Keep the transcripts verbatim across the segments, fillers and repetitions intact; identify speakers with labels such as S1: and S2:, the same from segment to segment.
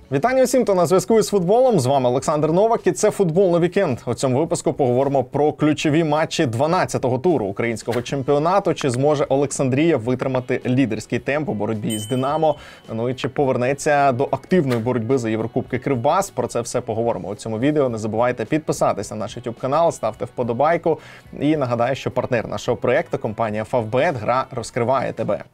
S1: Вітання усім, хто на зв'язку із футболом. З вами Олександр Новак і це «Футбол на вікенд». У цьому випуску поговоримо про ключові матчі дванадцятого туру українського чемпіонату. Чи зможе Олександрія витримати лідерський темп у боротьбі з «Динамо». Ну і чи повернеться до активної боротьби за Єврокубки Кривбас. Про це все поговоримо у цьому відео. Не забувайте підписатися на наш ютуб канал, ставте вподобайку. І нагадаю, що партнер нашого проєкту – компанія Фавбет. Гра розкриває тебе.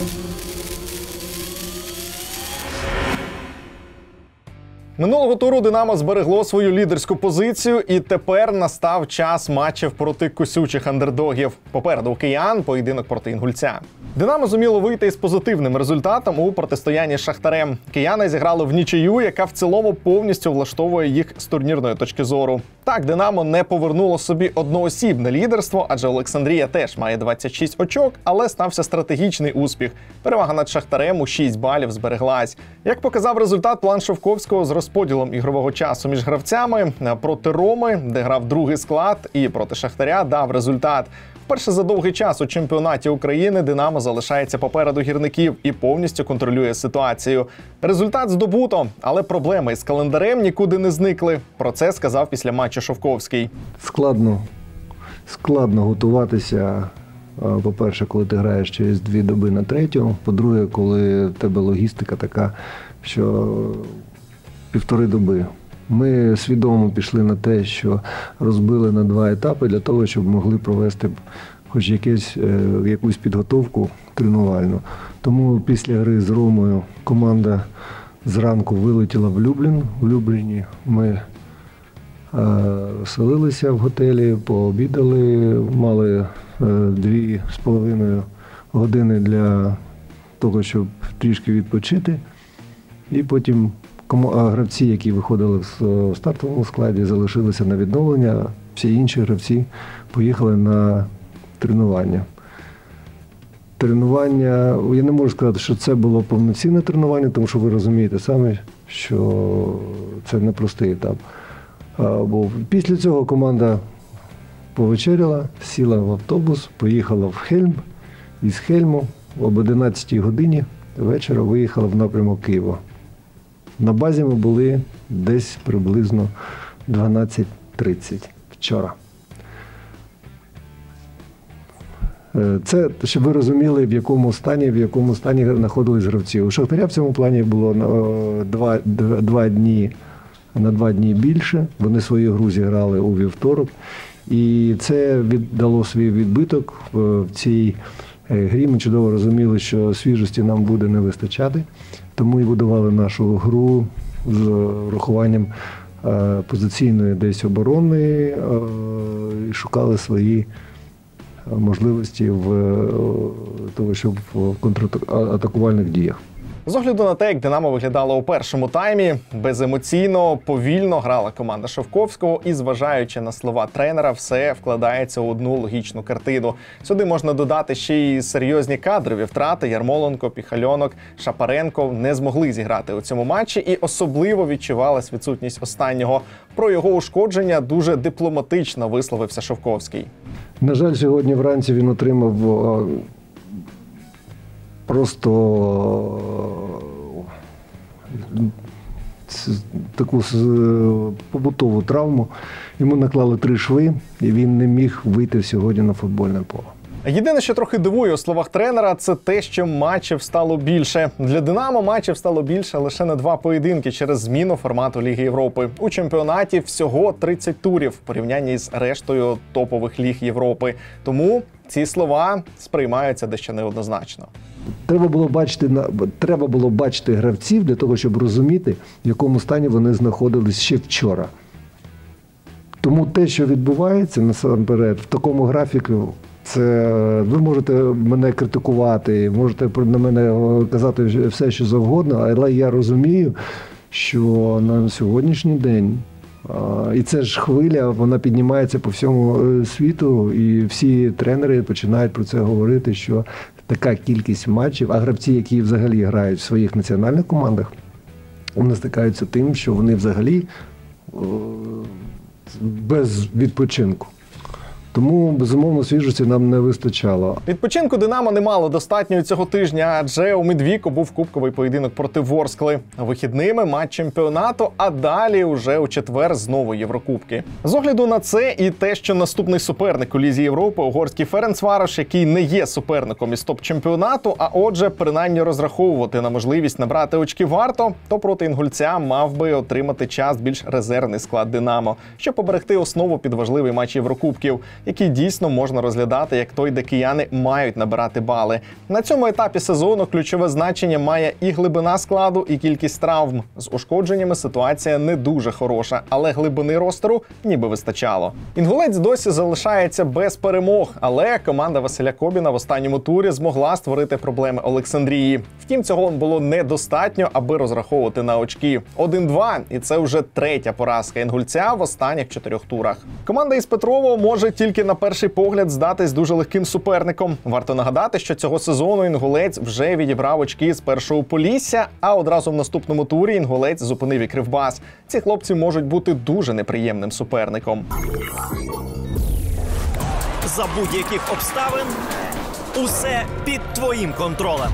S1: Минулого туру «Динамо» зберегло свою лідерську позицію, і тепер настав час матчів проти кусючих андердогів. Попереду у киян поєдинок проти інгульця. «Динамо» зуміло вийти із позитивним результатом у протистоянні з «Шахтарем». Кияни зіграли в нічию, яка в цілому повністю влаштовує їх з турнірної точки зору. Так, «Динамо» не повернуло собі одноосібне лідерство, адже Олександрія теж має двадцять шість очок, але стався стратегічний успіх. Перевага над «Шахтарем» у шість балів збереглась. Як показав результат, план Шовковського з розподілом ігрового часу між гравцями проти «Роми», де грав другий склад, і проти «Шахтаря» дав результат. Вперше за довгий час у чемпіонаті України «Динамо» залишається попереду гірників і повністю контролює ситуацію. Результат здобуто, але проблеми із календарем нікуди не зникли. Про це сказав після матчу Шовковський.
S2: Складно, складно готуватися, по-перше, коли ти граєш через дві доби на третю. По-друге, коли в тебе логістика така, що півтори доби. Ми свідомо пішли на те, що розбили на два етапи для того, щоб могли провести хоч якесь, якусь підготовку тренувальну. Тому після гри з «Ромою» команда зранку вилетіла в Люблін. В Любліні ми е, селилися в готелі, пообідали, мали е, дві з половиною години для того, щоб трішки відпочити. І потім гравці, які виходили в стартовому складі, залишилися на відновлення, всі інші гравці поїхали на тренування. Тренування, я не можу сказати, що це було повноцінне тренування, тому що ви розумієте самі, що це непростий етап. Бо після цього команда повечеряла, сіла в автобус, поїхала в Хельм, із Хельму об одинадцятій годині вечора виїхала в напрямок Києва. На базі ми були десь приблизно дванадцять тридцять вчора. Це, щоб ви розуміли, в якому стані, в якому стані знаходились гравці. У «Шахтаря» в цьому плані було два, два дні, на два дні більше. Вони свою гру зіграли у вівторок. І це дало свій відбиток в цій грі. Ми чудово розуміли, що свіжості нам буде не вистачати. Тому і будували нашу гру з врахуванням позиційної десь оборони і шукали свої можливості в того, щоб в контратакувальних діях.
S1: З огляду на те, як «Динамо» виглядало у першому таймі, беземоційно, повільно грала команда Шовковського і, зважаючи на слова тренера, все вкладається у одну логічну картину. Сюди можна додати ще й серйозні кадрові втрати. Ярмоленко, Піхальонок, Шапаренко не змогли зіграти у цьому матчі, і особливо відчувалась відсутність останнього. Про його ушкодження дуже дипломатично висловився Шовковський.
S2: На жаль, сьогодні вранці він отримав просто таку побутову травму. Йому наклали три шви, і він не міг вийти сьогодні на футбольне поле.
S1: Єдине, що трохи дивує у словах тренера, це те, що матчів стало більше. Для «Динамо» матчів стало більше лише на два поєдинки через зміну формату Ліги Європи. У чемпіонаті всього тридцять турів в порівнянні з рештою топових ліг Європи. Тому ці слова сприймаються дещо неоднозначно.
S2: Треба було бачити, треба було бачити гравців для того, щоб розуміти, в якому стані вони знаходились ще вчора. Тому те, що відбувається насамперед в такому графіку, це ви можете мене критикувати, можете на мене казати все, що завгодно, але я розумію, що на сьогоднішній день, і це ж хвиля, вона піднімається по всьому світу, і всі тренери починають про це говорити, що така кількість матчів, а гравці, які взагалі грають в своїх національних командах, вони стикаються тим, що вони взагалі без відпочинку. Тому, безумовно, свіжості нам не вистачало.
S1: Відпочинку «Динамо» не мало достатньо цього тижня, адже у Медвіку був кубковий поєдинок проти Ворскли. Вихідними матч чемпіонату, а далі уже у четвер знову Єврокубки. З огляду на це і те, що наступний суперник у Лізі Європи – угорський Ференцварош, який не є суперником із топ-чемпіонату, а отже, принаймні розраховувати на можливість набрати очки варто, то проти інгульця мав би отримати час більш резервний склад «Динамо», щоб поберегти основу під важливий матч Єврокубків, який дійсно можна розглядати як той, де кияни мають набирати бали. На цьому етапі сезону ключове значення має і глибина складу, і кількість травм. З ушкодженнями ситуація не дуже хороша, але глибини ростеру ніби вистачало. Інгулець досі залишається без перемог, але команда Василя Кобіна в останньому турі змогла створити проблеми Олександрії. Втім, цього було недостатньо, аби розраховувати на очки. один-два, і це вже третя поразка інгульця в останніх чотирьох турах. Команда із Петрово може тільки на перший погляд здатись дуже легким суперником. Варто нагадати, що цього сезону інгулець вже відібрав очки з першого Полісся, а одразу в наступному турі інгулець зупинив і Кривбас. Ці хлопці можуть бути дуже неприємним суперником.
S3: За будь-яких обставин усе під твоїм контролем.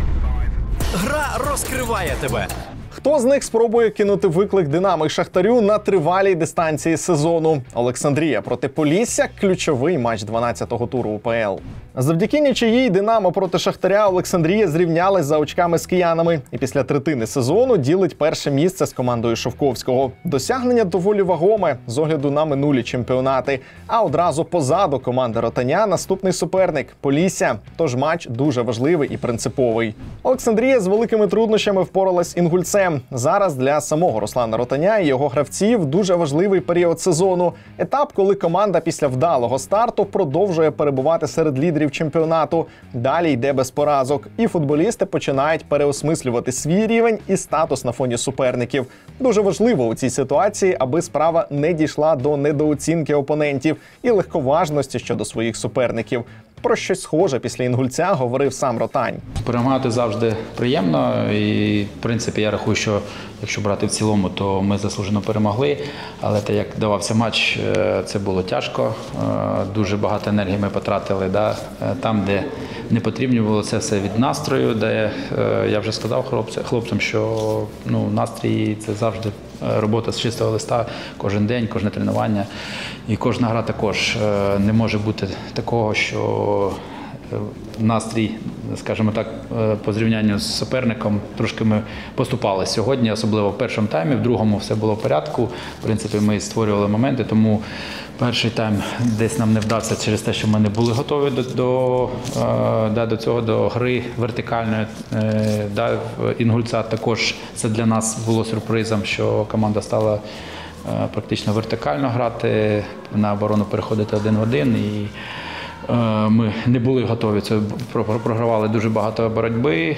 S3: Гра розкриває тебе.
S1: Хто з них спробує кинути виклик «Динамо» і «Шахтарю» на тривалій дистанції сезону? Олександрія проти Полісся – ключовий матч дванадцятого туру УПЛ. Завдяки нічиїй «Динамо» проти «Шахтаря» Олександрія зрівнялась за очками з киянами і після третини сезону ділить перше місце з командою Шовковського. Досягнення доволі вагоме з огляду на минулі чемпіонати. А одразу позаду команди Ротаня наступний суперник – Полісся. Тож матч дуже важливий і принциповий. Олександрія з великими труднощами впоралась інгульцем. Зараз для самого Руслана Ротаня і його гравців дуже важливий період сезону. Етап, коли команда після вдалого старту продовжує перебувати серед лідерів чемпіонату. Далі йде без поразок. І футболісти починають переосмислювати свій рівень і статус на фоні суперників. Дуже важливо у цій ситуації, аби справа не дійшла до недооцінки опонентів і легковажності щодо своїх суперників. Про щось схоже після інгульця говорив сам Ротань.
S4: Перемагати завжди приємно і, в принципі, я рахую, що якщо брати в цілому, то ми заслужено перемогли. Але те, як давався матч, це було тяжко. Дуже багато енергії ми потратили. Да? Там, де не потрібно було, це все від настрою, де я вже сказав хлопцям, що ну, настрій – це завжди робота з чистого листа кожен день, кожне тренування. І кожна гра також. Не може бути такого, що настрій, скажімо так, по зрівнянню з суперником трошки ми поступали сьогодні, особливо в першому таймі, в другому все було в порядку. В принципі, ми створювали моменти, тому перший тайм десь нам не вдався через те, що ми не були готові до, до, да, до цього, до гри вертикальної. Да, інгульця також це для нас було сюрпризом, що команда стала практично вертикально грати, на оборону переходити один в один. І ми не були готові, це програвали дуже багато боротьби.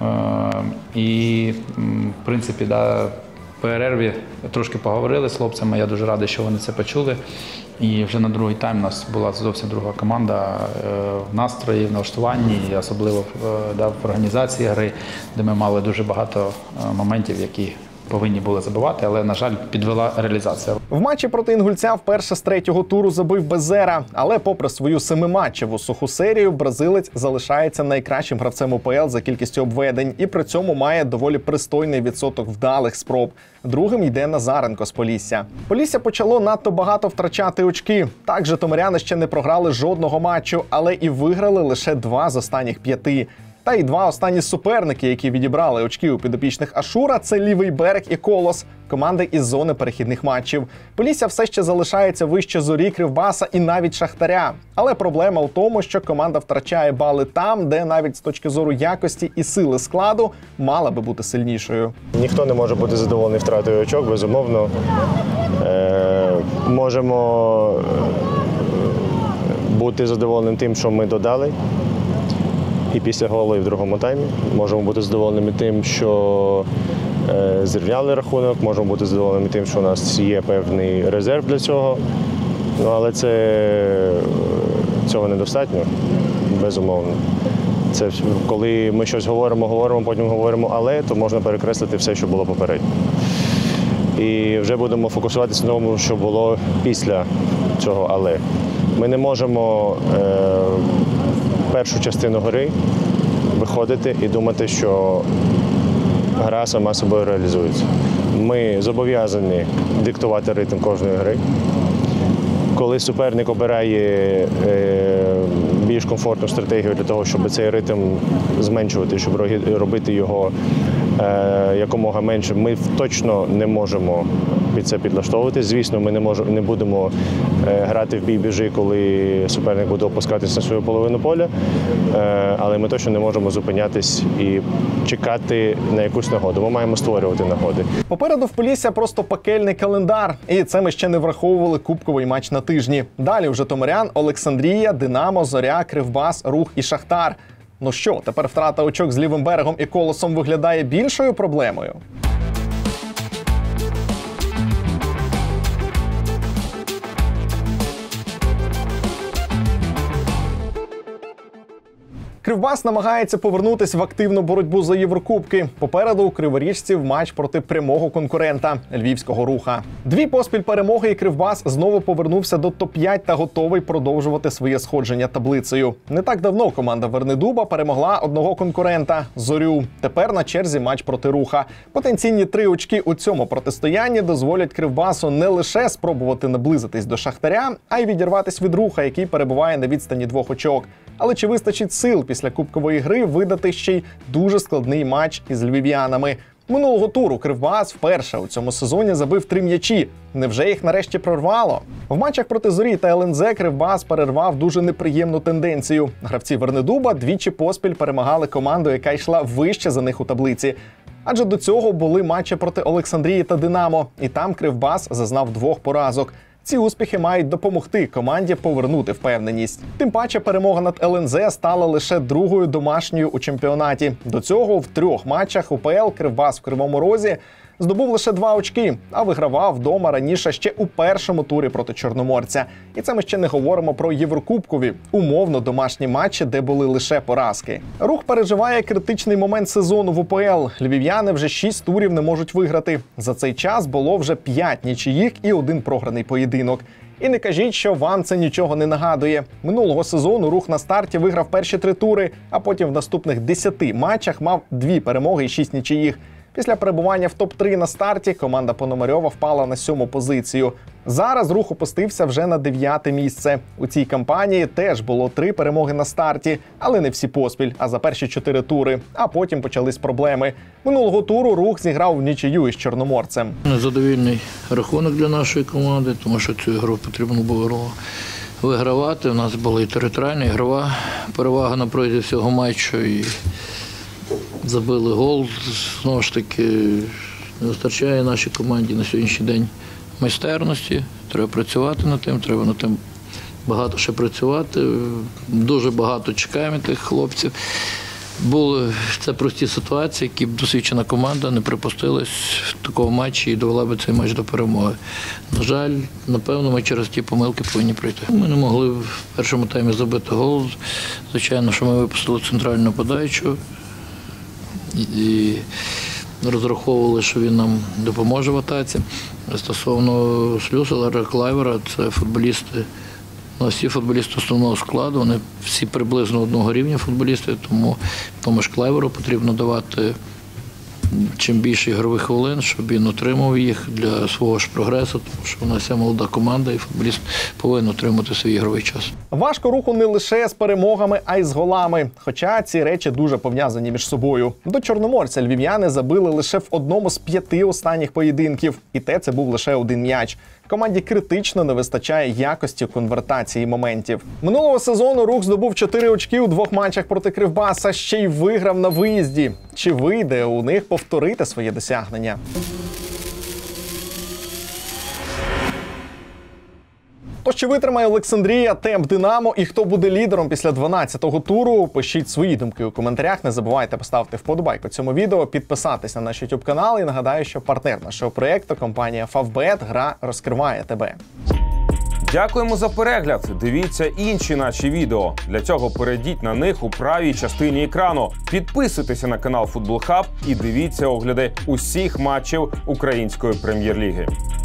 S4: І, в принципі, да, в перерві трошки поговорили з хлопцями, я дуже радий, що вони це почули. І вже на другий тайм у нас була зовсім друга команда в настрої, в налаштуванні, і особливо да, в організації гри, де ми мали дуже багато моментів, які повинні були забивати, але, на жаль, підвела реалізація.
S1: В матчі проти інгульця вперше з третього туру забив Безера, але попри свою семиматчеву суху серію, бразилець залишається найкращим гравцем УПЛ за кількістю обведень і при цьому має доволі пристойний відсоток вдалих спроб. Другим йде Назаренко з Полісся. Полісся почало надто багато втрачати очки. Так, житомиряни ще не програли жодного матчу, але і виграли лише два з останніх п'яти. Та й два останні суперники, які відібрали очки у підопічних Ашура – це Лівий берег і Колос, команди із зони перехідних матчів. Полісся все ще залишається вище Зорі, Кривбаса і навіть Шахтаря. Але проблема в тому, що команда втрачає бали там, де навіть з точки зору якості і сили складу мала би бути сильнішою.
S5: Ніхто не може бути задоволений втратою очок, безумовно. Е, можемо бути задоволеним тим, що ми додали. І після голу, і в другому таймі. Можемо бути задоволеними тим, що е, зрівняли рахунок, можемо бути задоволеними тим, що у нас є певний резерв для цього. Ну, але це, цього недостатньо, безумовно. Це коли ми щось говоримо, говоримо, потім говоримо «але», то можна перекреслити все, що було попередньо. І вже будемо фокусуватися на тому, що було після цього «але». Ми не можемо е, першу частину гри виходити і думати, що гра сама собою реалізується. Ми зобов'язані диктувати ритм кожної гри. Коли суперник обирає е, більш комфортну стратегію для того, щоб цей ритм зменшувати, щоб робити його е, якомога менше, ми точно не можемо під це підлаштовувати. Звісно, ми не можемо, не будемо е, грати в бій-біжи, коли суперник буде опускатися на свою половину поля, е, але ми точно не можемо зупинятись і чекати на якусь нагоду. Ми маємо створювати нагоди.
S1: Попереду в Полісся просто пекельний календар. І це ми ще не враховували кубковий матч на тижні. Далі в житомирян Олександрія, Динамо, Зоря, Кривбас, Рух і Шахтар. Ну що, тепер втрата очок з Лівим берегом і Колосом виглядає більшою проблемою? Кривбас намагається повернутися в активну боротьбу за Єврокубки. Попереду у криворіжців матч проти прямого конкурента – Львівського Руха. Дві поспіль перемоги і Кривбас знову повернувся до топ п'ять та готовий продовжувати своє сходження таблицею. Не так давно команда Вернедуба перемогла одного конкурента – Зорю. Тепер на черзі матч проти Руха. Потенційні три очки у цьому протистоянні дозволять Кривбасу не лише спробувати наблизитись до Шахтаря, а й відірватись від Руха, який перебуває на відстані двох очок. Але чи вистачить сил після кубкової гри видати ще й дуже складний матч із львів'янами? Минулого туру Кривбас вперше у цьому сезоні забив три м'ячі. Невже їх нарешті прорвало? В матчах проти Зорі та ел ен зет Кривбас перервав дуже неприємну тенденцію. Гравці Вернедуба двічі поспіль перемагали команду, яка йшла вище за них у таблиці. Адже до цього були матчі проти Олександрії та Динамо, і там Кривбас зазнав двох поразок. Ці успіхи мають допомогти команді повернути впевненість. Тим паче перемога над ел ен зет стала лише другою домашньою у чемпіонаті. До цього в трьох матчах у пе ел Кривбас в Кривому Розі здобув лише два очки, а вигравав вдома раніше ще у першому турі проти Чорноморця. І це ми ще не говоримо про єврокубкові, умовно домашні матчі, де були лише поразки. Рух переживає критичний момент сезону в у пе ел. Львів'яни вже шість турів не можуть виграти. За цей час було вже п'ять нічиїх і один програний поєдинок. І не кажіть, що вам це нічого не нагадує. Минулого сезону Рух на старті виграв перші три тури, а потім в наступних десяти матчах мав дві перемоги і шість нічиїх. Після перебування в топ три на старті команда Пономарьова впала на сьому позицію. Зараз Рух опустився вже на дев'яте місце. У цій кампанії теж було три перемоги на старті, але не всі поспіль, а за перші чотири тури. А потім почались проблеми. Минулого туру Рух зіграв в нічию із Чорноморцем.
S6: Незадовільний рахунок для нашої команди, тому що цю ігру потрібно було вигравати. У нас була і територіальна, і ігрова перевага на протязі всього матчу. І забили гол. Знову ж таки, не вистачає нашій команді на сьогоднішній день майстерності. Треба працювати над тим, треба над тим багато ще працювати. Дуже багато чекаємо тих хлопців. Були це прості ситуації, які б досвідчена команда не припустилась в такому матчі і довела б цей матч до перемоги. На жаль, напевно, ми через ті помилки повинні пройти. Ми не могли в першому таймі забити гол. Звичайно, що ми випустили центральну подаючу і розраховували, що він нам допоможе в атаці. Стосовно Слюсара, Клайвера, це футболісти, ну, всі футболісти основного складу, вони всі приблизно одного рівня футболісти, тому, тому ж Клайверу потрібно давати чим більше ігрових хвилин, щоб він отримав їх для свого ж прогресу, тому що у нас вся молода команда і футболіст повинен отримати свій ігровий час.
S1: Важко Руху не лише з перемогами, а й з голами. Хоча ці речі дуже пов'язані між собою. До Чорноморця львів'яни забили лише в одному з п'яти останніх поєдинків. І те це був лише один м'яч. Команді критично не вистачає якості конвертації моментів. Минулого сезону Рух здобув чотири очки у двох матчах проти Кривбаса, ще й виграв на виїзді. Чи вийде у них повторити своє досягнення? Тож, чи витримає Олександрія темп Динамо і хто буде лідером після дванадцятого туру? Пишіть свої думки у коментарях. Не забувайте поставити вподобайку цьому відео, підписатись на наш ютуб канал і нагадаю, що партнер нашого проєкту – компанія Фавбет. Гра розкриває тебе.
S7: Дякуємо за перегляд. Дивіться інші наші відео. Для цього перейдіть на них у правій частині екрану. Підписуйтеся на канал Футбол Хаб і дивіться огляди усіх матчів Української прем'єр-ліги.